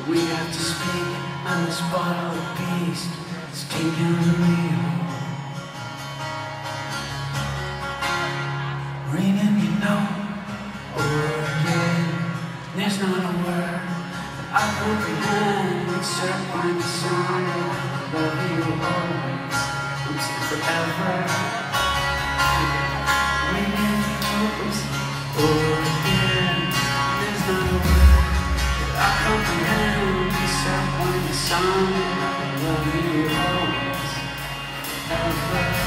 We have to speak on this bottle of beast. It's taking the wheel. Ringing, you know, over again. There's not a word that I comprehend except when the song of love you always until forever. Ringing, you know, over again. There's not a word that I comprehend except when the song of love you always forever.